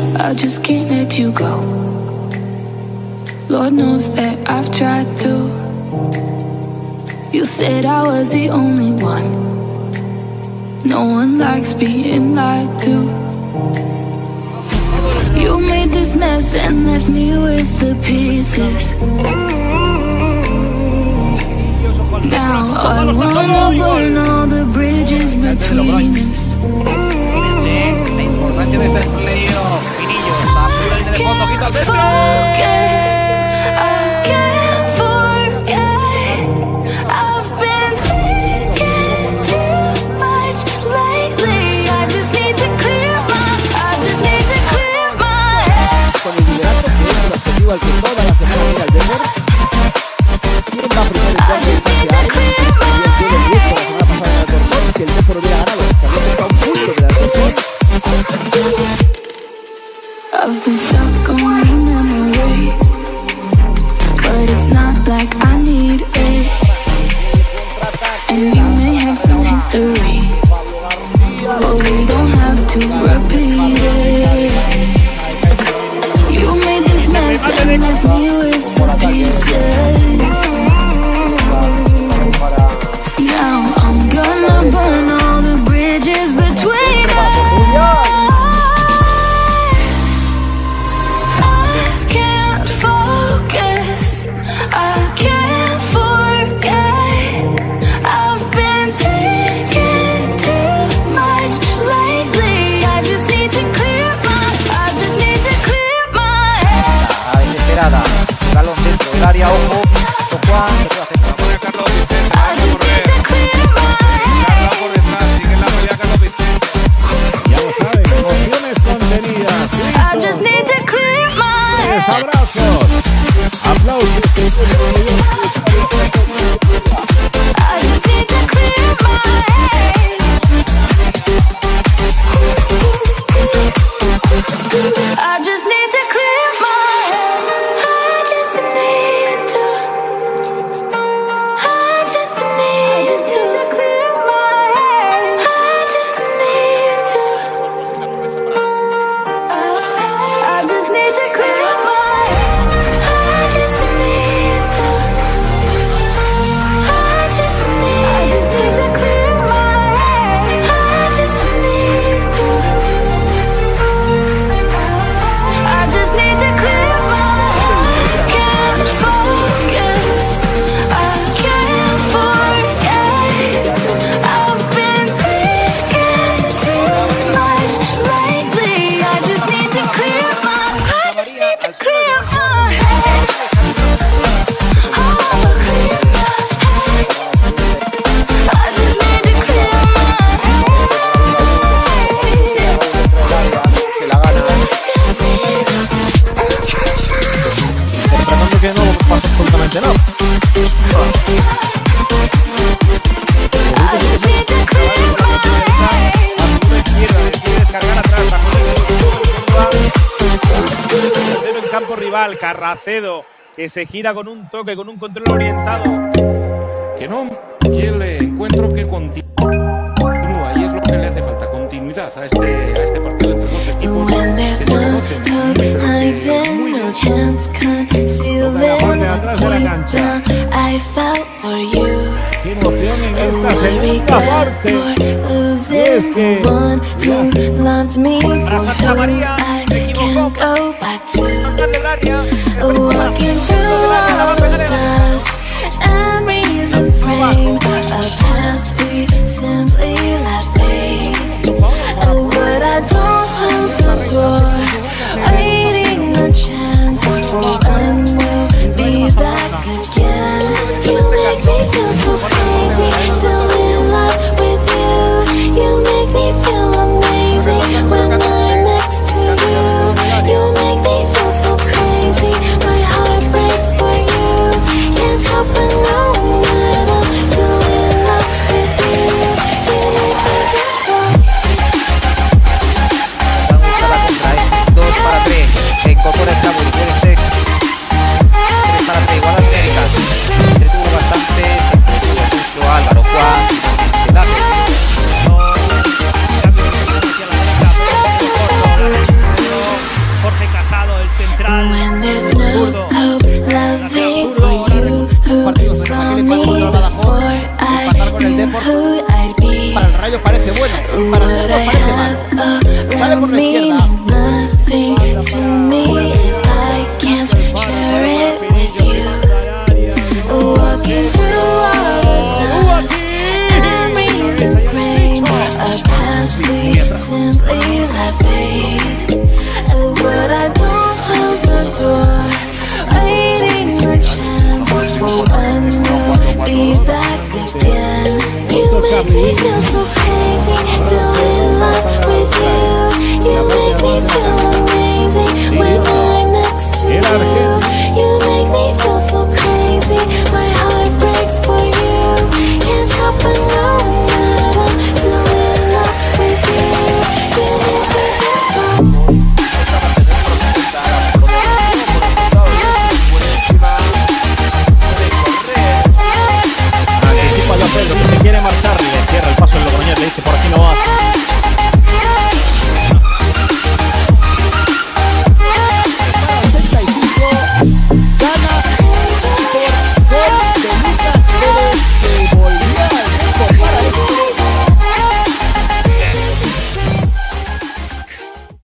I just can't let you go. Lord knows that I've tried to. You said I was the only one. No one likes being lied to. You made this mess and left me with the pieces. Now I wanna burn all the bridges between us. La importancia de este playoff. Pinillos, apoyo el de fondo, quita al centro. Con el liderazgo que es el objetivo al que toda la semana llega el Denver. ¿Quién va primero en cuarto de distancia? Si el Denver hubiera ganado, estaría cerca a un punto de la selección. I've been stuck on your memory, but it's not like I need it. And you may have some history, but we don't have to repeat it. You made this mess and left me with the pieces. Now I'm gonna burn all the bridges between us. Balón dentro del área, ojo, Juan, se puede hacer. Pone a Carlos Vicente, Carlos por detrás, sigue la pelea Carlos Vicente. Ya lo saben, emociones contenidas, gritos, abrazos, aplausos. Que no pasa absolutamente nada. En campo rival, Carracedo, que se gira con un toque, con un control orientado. Que no, y el encuentro que continúa, y es lo que le hace falta, continuidad a este partido entre dos equipos que se conocen muy bien. Toca la parte de atrás de la cancha. Qué emoción en esta segunda parte. Y es que Para Santa María, me equivoco. Del área. But no Rayo parece bueno, y para el Depor parece malo. Sale por la izquierda. You make me feel so crazy, still in love with you.